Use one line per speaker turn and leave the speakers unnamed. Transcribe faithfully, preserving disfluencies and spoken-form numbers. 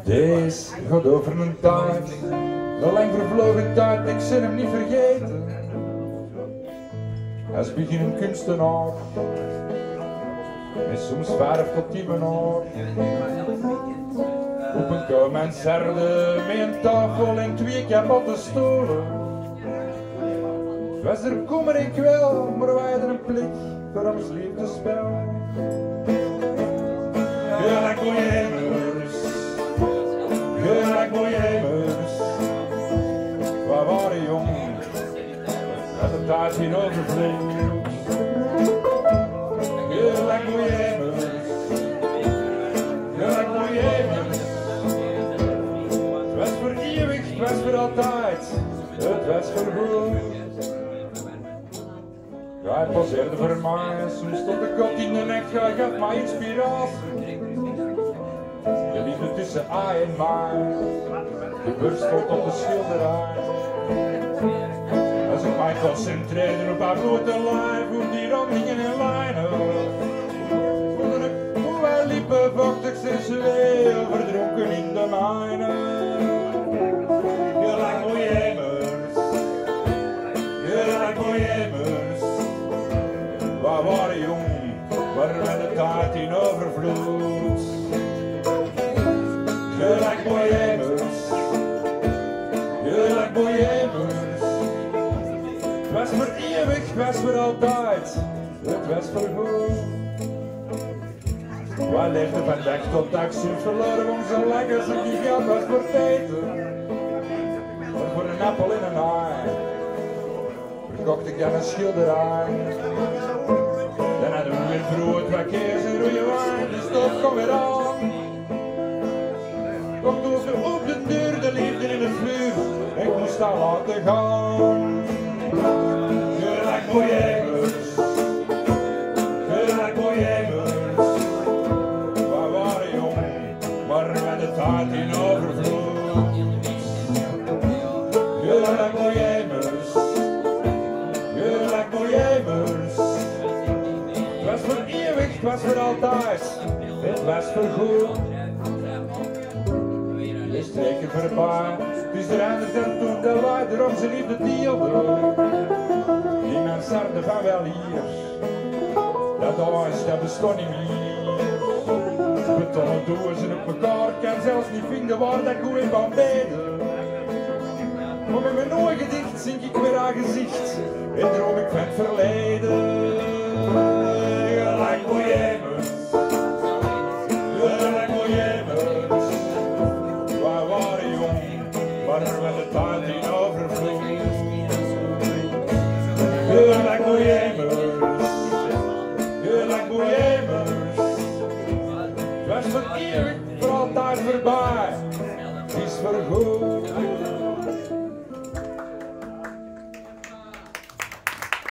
Deze gaat over een tijd, zo lang vervlogen tijd, ik zin hem niet vergeten. Hij is beginnend kunstenaar, met soms vijf tot tien jaar. Op een kou mijn zerde, met een tafel en twee kapotte stoelen. Was er kommer en kwel, maar wij hadden een plek voor ons liefdespel. Gelak Bohemers, Gelak Bohemers, we waren jong, dat de tijd geen overvloed. Gelak Bohemers, Gelak Bohemers, het was voor eeuwig, het was voor altijd, het was voor goed. Hij passeerde voor mij, soms stond de kot in de nek, hij gaf mij inspiratie. Je liefde tussen I en mij, de burst stond op de schilderij. Als ik mij concentreerde op haar blote lijf, hoe die rondingen en lijnen. Voelde ik hoe wij liepen, vochtig sensueel, verdronken in de mijne. Gelak Bohemers, Gelak Bohemers. We waren jong, maar met de tijd in overvloed. Gelak Bohemers, Gelak Bohemers. Het was voor eeuwig, het was voor altijd, het was voor goed. Wij leefden van dag tot dag, soms verloren we onze lekkers en die geld was voor het eten. Maar voor een appel en een ei, verkocht ik dan een schilderij. Dan hadden we weer brood, wat keers en rode wijn, de stof kwam weer aan. Komt over op de deur, de liefde in het vuur, ik moest haar laten gaan. Gelak Bohemers, Gelak Bohemers, we waren jong, maar met de tijd in overvloed. Gelak Bohemers, Gelak Bohemers. Het was voor eeuwig, het was voor altijd, het was voor goed. De streken voorbij, het is er anders dan toen de leider onze liefde deelde. Die mansarde van wel hier, dat huis dat bestond niet meer. Betonnen dozen op elkaar, kan zelfs niet vinden waar dat ik goed in van beden. Maar met mijn ogen dicht zink ik weer aan gezicht en droom ik van het verleden. Gelak Bohemers, Gelak Bohemers. Wij waren jong, maar met de tijd in overvloed. Gelak Bohemers, Gelak Bohemers. Het was voor eeuwig, voor altijd voorbij, het is voor goed.